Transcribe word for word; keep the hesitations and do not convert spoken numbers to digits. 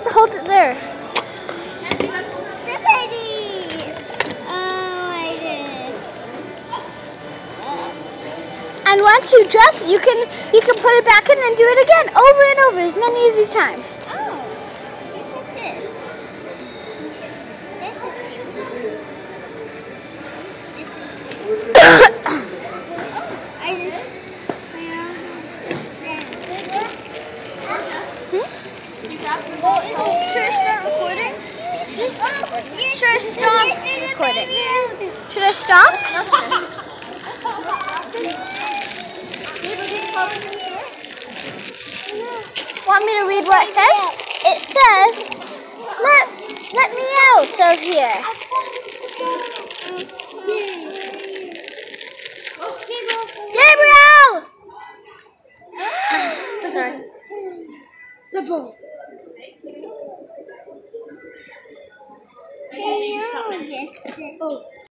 hold it there. And once you dress it, you can you can put it back in and do it again, over and over, as many as you time. Oh, look at this. This is I just, hmm? Should I start recording? Should I stop recording? Should I stop? Want me to read what it says? It says, let, let me out of here. Gabriel! Sorry. The ball. Hello. Oh.